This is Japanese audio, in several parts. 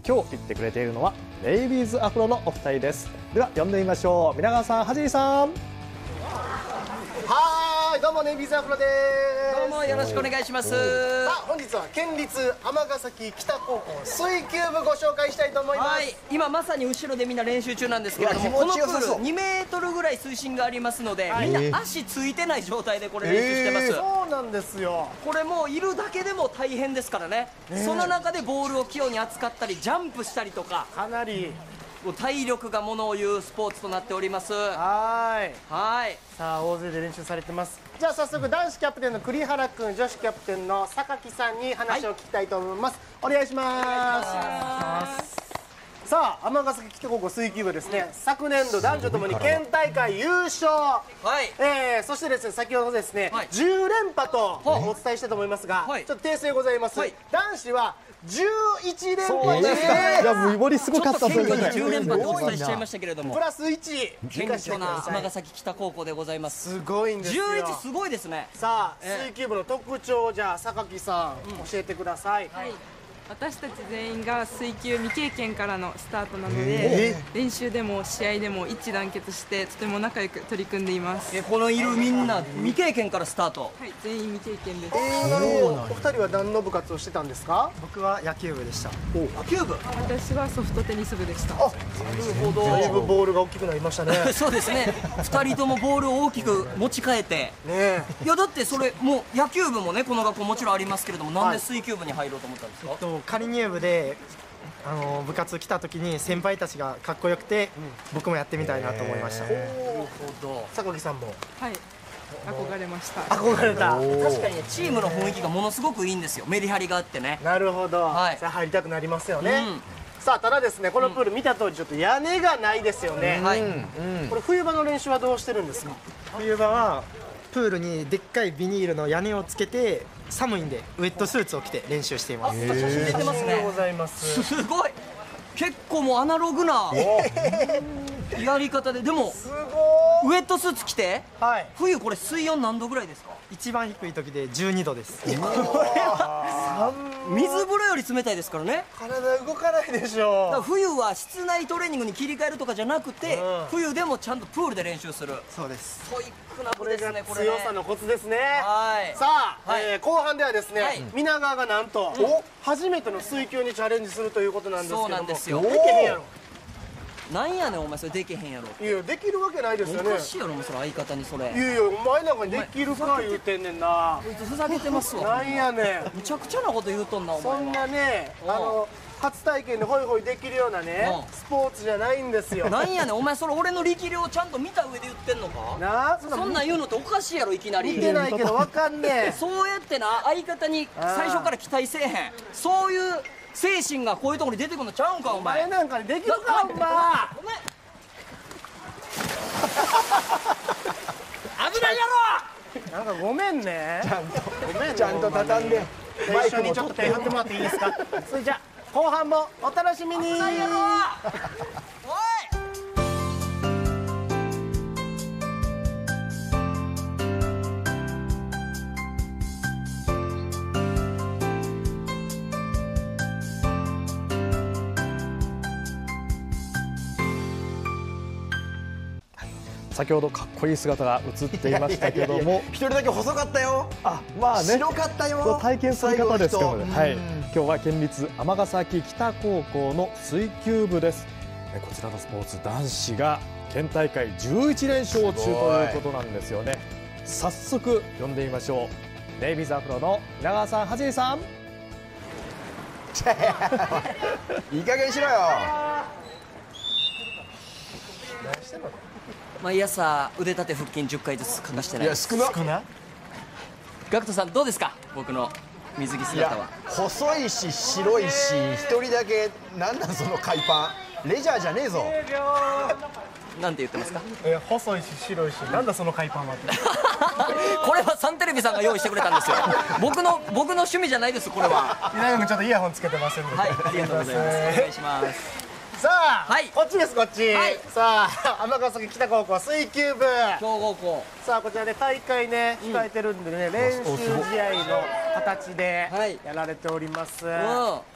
今日言ってくれているのはレイビーズアフロのお二人です。では呼んでみましょう。皆川さん、はじりさん。 はい、どうもネイビーズアフロです。 どうもよろしくお願いします。 さあ、本日は県立尼崎北高校水球部ご紹介したいと思います。 はい、今まさに後ろでみんな練習中なんですけれども、このプール2メートルぐらい水深がありますので、みんな足ついてない状態でこれ練習してます。 そうなんですよ。 これもういるだけでも大変ですからね。その中でボールを器用に扱ったりジャンプしたりとか、 かなり体力がものを言うスポーツとなっております。 はい。 はいさあ、大勢で練習されてます。じゃあ早速男子キャプテンの栗原君、女子キャプテンの榊さんに話を聞きたいと思います。お願いします。さあ、尼崎北高校水球部ですね、昨年度男女ともに県大会優勝、そしてですね、先ほどですね、10連覇とお伝えしたと思いますが、ちょっと訂正ございます。男子は11連覇です。 いや、もうりすごかったですね。 謙虚に10連覇とお伝えしちゃいましたけれども、 プラス1、 謙虚な尼崎北高校でございます。 すごいんですよ。 11すごいですね。 さあ、水球部の特徴をじゃあ榊さん、教えてください。 私たち全員が水球未経験からのスタートなので、練習でも試合でも一致団結してとても仲良く取り組んでいます。 このいるみんな未経験からスタート。 はい、全員未経験です。 なるほど。お二人は何の部活をしてたんですか？ 僕は野球部でした。 野球部。 私はソフトテニス部でした。 なるほど。だいぶボールが大きくなりましたね。 そうですね。2人ともボールを大きく持ち替えて。 ね。 いやだってそれもう野球部もねこの学校もちろんありますけれども、なんで水球部に入ろうと思ったんですか？ 仮入部で部活来た時に先輩たちがかっこよくて、僕もやってみたいなと思いました。 なるほど。 榊さんも。 はい。憧れました。 憧れた。 確かにね、チームの雰囲気がものすごくいいんですよ。メリハリがあってね。 なるほど。さあ入りたくなりますよね。さあ、ただですね、このプール見た通りちょっと屋根がないですよね。これ冬場の練習はどうしてるんですか？ 冬場はプールにでっかいビニールの屋根をつけて、寒いんでウェットスーツを着て練習しています。 写真出てますね。 ございます。 すごい。結構もうアナログなやり方で、でもウェットスーツ着て、冬これ水温何度ぐらいですか？ 一番低い時で12度です。 これは水風呂より冷たいですからね。 体動かないでしょ。 だから冬は室内トレーニングに切り替えるとかじゃなくて、冬でもちゃんとプールで練習する。 そうです。 ストイックな部ですね。これ強さのコツですね。 はい。 さあ、後半ではですね、皆川がなんと初めての水球にチャレンジするということなんですけども。 そうなんですよ。 できへんやろ。 なんやねんお前それできへんやろ。 いや、できるわけないですよね。 おかしいやろもうそれ相方にそれ。 いやいや、お前なんかにできるか言うてんねんな。 こいつふざけてますわ。 なんやねん。 むちゃくちゃなこと言うとんなお前は。 そんなね、初体験でホイホイできるようなね、スポーツじゃないんですよ。 なんやねんお前それ俺の力量をちゃんと見た上で言ってんのか？ なあ、 そんなん言うのっておかしいやろいきなり。 見てないけどわかんねえ。 そうやってな相方に最初から期待せえへん。そういう精神がこういうところに出てくるのちゃうんかお前。 お前なんかにできるかお前。 ごめん。危ないやろ。 なんかごめんね。 ちゃんと畳んで。 一緒にちょっと手振ってもらっていいですか？それじゃ後半もお楽しみに。 危ないやろ。おい。 先ほどかっこいい姿が映っていましたけども、 一人だけ細かったよ。 まあね、 白かったよ。 体験する方ですからね。はい。今日は県立尼崎北高校の水球部です。こちらのスポーツ男子が県大会11連勝中ということなんですよね。早速呼んでみましょう。ネイビーズアフロの皆川さん、はじりさん。 いい加減しろよ。 毎朝腕立て腹筋10回ずつかかしてない。 いや少な。 ガクトさんどうですか僕の水着姿は。 細いし白いし一人だけなんなんその海パン。レジャーじゃねえぞ。 なんて言ってますか？ 細いし白いし、なんだその海パンはって。 これはサンテレビさんが用意してくれたんですよ。僕の趣味じゃないですこれは。 稲君ちょっとイヤホンつけてませんので。 はい、ありがとうございます。お願いします。 さあ、 はいこっちですこっち。さあ、尼崎北高校水球部。 強豪校。 さあこちらで大会ね控えてるんでね、練習試合の形でやられております。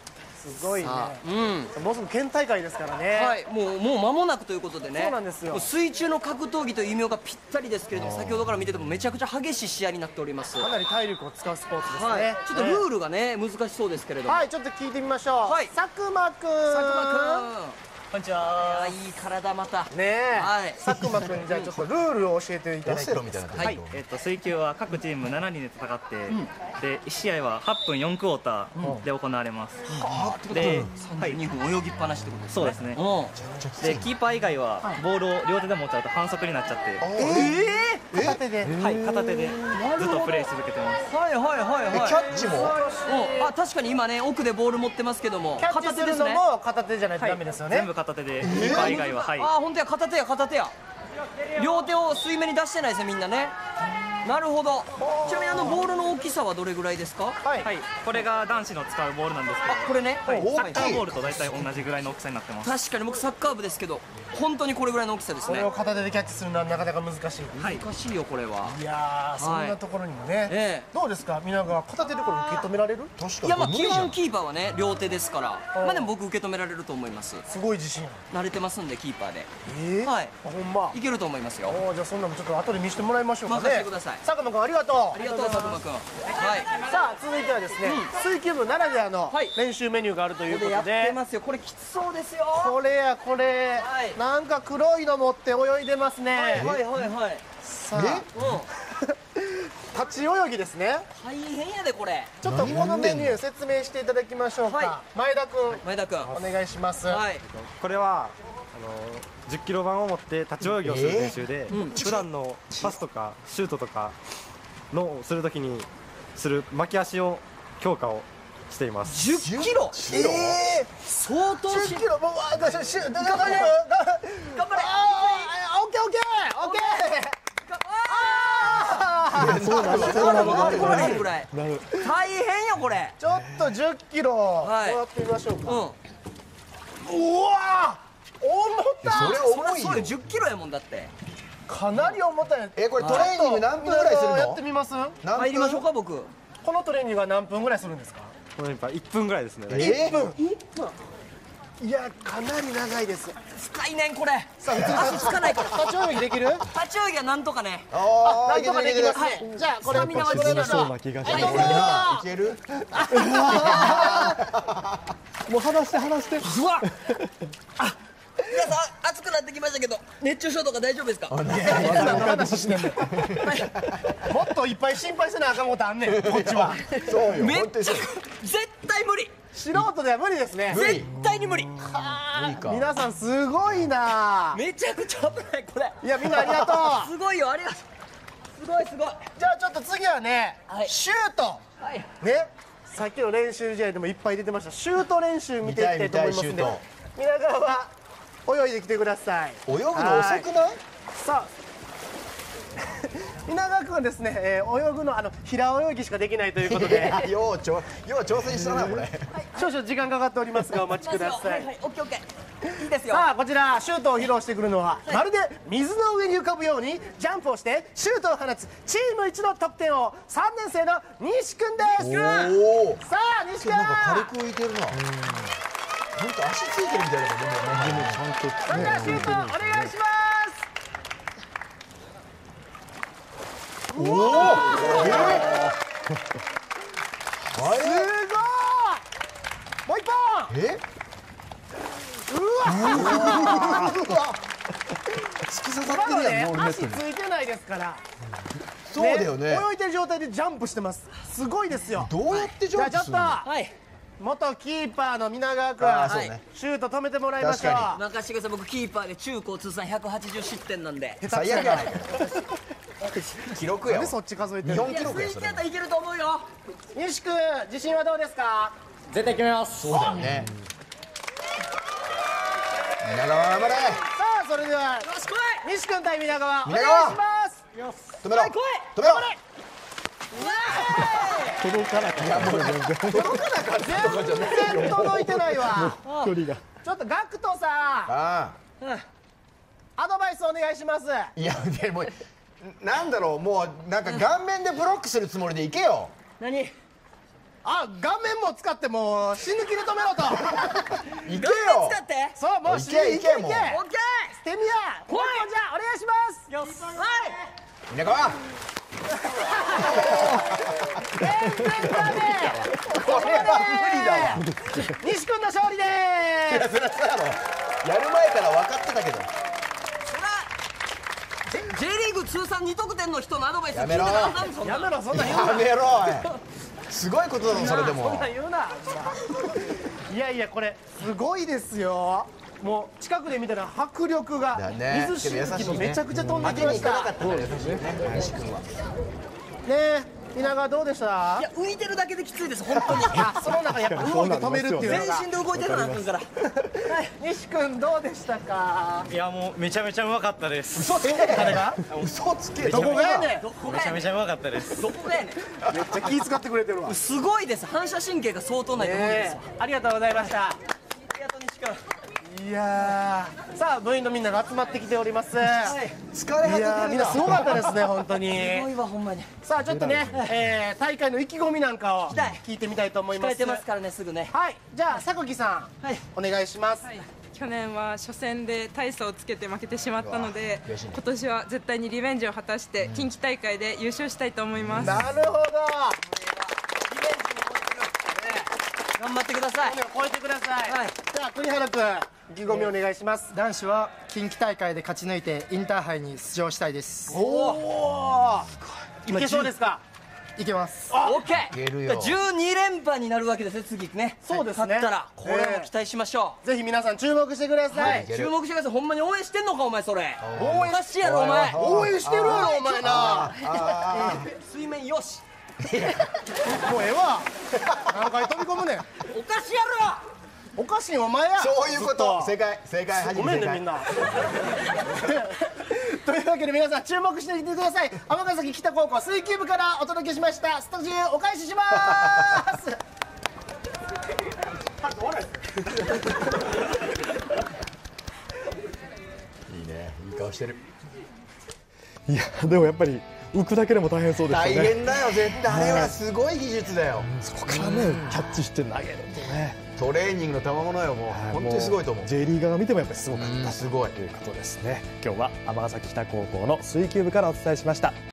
すごいね。もうすぐ県大会ですからね。 はい、もう間もなくということでね。 そうなんですよ。 もう水中の格闘技という異名がぴったりですけれども、先ほどから見ててもめちゃくちゃ激しい試合になっております。 かなり体力を使うスポーツですね。 はい、ちょっとルールがね難しそうですけれども。 はい、ちょっと聞いてみましょう。 はい、 佐久間くん。 こんにちは。いい体また。 ねえ。 はい。 佐久間くん、じゃあちょっとルールを教えていただいて。 オセロみたいな感じ。 はい。水球は各チーム7人で戦って、で1試合は8分4クォーターで行われます。 で、2分泳ぎっぱなしってことですね。 そうですね。でキーパー以外はボールを両手で持っちゃうと反則になっちゃって。 片手で。 はい、片手でずっとプレーし続けてます。 はいはいはいはい。 キャッチも？ あ、確かに今ね奥でボール持ってますけども、 片手ですね。も片手じゃないとダメですよね。 全部片手でキーパー以外ははい。 あ、本当や、片手や片手や。両手を水面に出してないですねみんなね。なるほど。ちなみにボールの大きさはどれぐらいですか？ はい、これが男子の使うボールなんですけど、 これね、 サッカーボールと大体同じぐらいの大きさになってます。 確かに僕サッカー部ですけど本当にこれぐらいの大きさですね。 これを片手でキャッチするのはなかなか難しい。 難しいよこれは。 いやー、そんなところにもね。どうですか、皆が片手でこれ受け止められる？ 確かに。 いや、まあ基本キーパーはね両手ですから、まあでも僕受け止められると思います。 すごい自信。 慣れてますんでキーパーで。 はい。ほんま。 いけると思いますよ。 じゃあそんなのちょっと後で見せてもらいましょうかね。 任せてください。 佐久間君ありがとう。 ありがとう佐久間君。はい。 さあ続いてはですね、水球部ならではの練習メニューがあるということで。 やってますよ。これきつそうですよ。 これやこれ。なんか黒いの持って泳いでますね。 はいはいはい。 さあ。立ち泳ぎですね。 大変やでこれ。 ちょっとこのメニュー説明していただきましょうか。前田君お願いします。 はい。 これは10キロ板を持って立ち泳ぎをする練習で、普段のパスとかシュートとかのするときにする巻き足を強化をしています。 10キロ。相当 10キロ。もう頑張れ。オッケーオッケーオッケー。 大変よこれ。 ちょっと10キロやってみましょうか。うわ重た。 それ重いよ。 10キロやもんだって。 かなり重たい。 これトレーニング何分ぐらいするの？ やってみます？ 入りましょうか僕。 このトレーニングは何分ぐらいするんですか？ この1分ぐらいですね。 1分。いや、かなり長いです。 深いねんこれ。 さあ、 足つかないから。 立ち泳ぎできる？ 立ち泳ぎはなんとかね。 なんとかできます。じゃあこれみんな渡しましょう。 いける？ もう離して。 うわ。皆さん暑くなってきましたけど熱中症とか大丈夫ですか？ もっといっぱい心配せなあかんことあんねんこっちは。 そうよ。 めっちゃ絶対無理。 素人では無理ですね。 絶対に無理。 皆さんすごいな。 めちゃくちゃ危ないこれ。 いやみんなありがとう。 すごいよありがとう。すごい。 じゃあちょっと次はね、シュート。ね。さっきの練習試合でもいっぱい出てましたシュート練習見ていきたいと思いますんで、皆川は泳いできてください。 泳ぐの遅くない？ さあ稲川君はですね、泳ぐの平泳ぎしかできないということでよう挑戦したなこれ。 少々時間かかっておりますがお待ちください。 オッケーいいですよ。 さあこちらシュートを披露してくるのは、まるで水の上に浮かぶようにジャンプをしてシュートを放つチーム一の得点王3年生の西君です。さあ西君、 なんか軽く浮いてるな。本当足ついてるみたいだもんね。 それではシュートお願いします。おお、すごい。もう一本。うわ。 突き刺さってるやん。ボールネットに。 足ついてないですから。 そうだよね。 泳いでる状態でジャンプしてます。すごいですよ。 どうやってジャンプするの？ じゃあちょっと。元キーパーの皆川君、シュート止めてもらいましょう。 任してください。僕キーパーで中高通算180失点なんで。 最悪やないか。記録や。 なんでそっち数えてる？ 日本記録やそれ。いけると思うよ。 西君、自信はどうですか？ 絶対決めます。 そうだよね。皆川頑張れ。 さあそれでは西君対皆川お願いします。 止めろ。止めろ。 届かなかった。 全然届いてないわ。距離が。ちょっとガクトさん、アドバイスお願いします。 いやでもなんだろう、もうなんか顔面でブロックするつもりでいけよ。 何？ あ、画面も使ってもう死ぬ気で止めろと。 行けよ。 使ってそう、もう行け行けもう。 オッケステミア、ポンポンじゃあお願いします。 ーよしはいみんなか。 全然ダメ。 これは無理だわ。 西君の勝利でいや、そりゃそうやろ。やる前から分かってたけど。 J リーグ通算2得点の人のアドバイス聞いてやめろなあかんそんなやめろ、そんなん言うな。 やめろおい。すごいことだろそれでそんも。 なん言うな。いやいや、これすごいですよ。もう近くで見たら迫力が、 だね水しぶきもけど優しいねめちゃくちゃ飛んできました。ねえ、稲川どうでしたい？や浮いてるだけできついです本当にあ、その中やっぱ動いて止めるっていう全のが。 身で動いてるなあかんから西君どうでしたか？ いやもうめちゃめちゃうまかったです嘘つけ。誰が？ 嘘つけ。 どこがやねん。 どこめちゃめちゃうまかったですどこがやねめっちゃ気使ってくれてるわ。 んすごいです反射神経が相当ないと思うんですよありがとうございました。 ありがとう西君いやー、さあ部員のみんなが集まってきております。 疲れいやー、みんなすごかったですね本当に。 すごいわほんまにさあちょっとね、大会の意気込みなんかをきたい聞いてみたいと思います。 控えてますからねすぐねはい、じゃあ榊さん、 はいお願いします。 去年は初戦で大差をつけて負けてしまったのでうわ悔しいね今年は絶対にリベンジを果たして近畿大会で優勝したいと思います。 なるほど。 頑張ってください超えてください。 はいじゃあ栗原君、意気込みお願いします。 男子は近畿大会で勝ち抜いてインターハイに出場したいです。 おお、いけそうですか？ いけます。 オッケーいけるよ 12連覇になるわけですね次ねそうですね勝ったらこれも期待しましょぜひ皆さん注目してください。 う注目してくださいほんまに応援してんのかお前それ応援おかしいやろお前応援してるやろお前な。 水面よしもうええわ。何回飛び込むねん。 おかしいやろおかしいお前や。 そういうこと。 ずっ正解正解。 ごめんねみんな。というわけで皆さん注目していてください。尼崎北高校水球部からお届けしました。スタジオお返しします。 いいね。いい顔してる。 いやでもやっぱり浮くだけでも大変そうです大よね。 変だよ絶対。あれはすごい技術だよ。 そこからねキャッチして投げるとね。 トレーニングの賜物よもう。本当にすごいと思う。 J リーガーが見てもやっぱりすごかったすごい。 ということですね。今日は尼崎北高校の水球部からお伝えしました。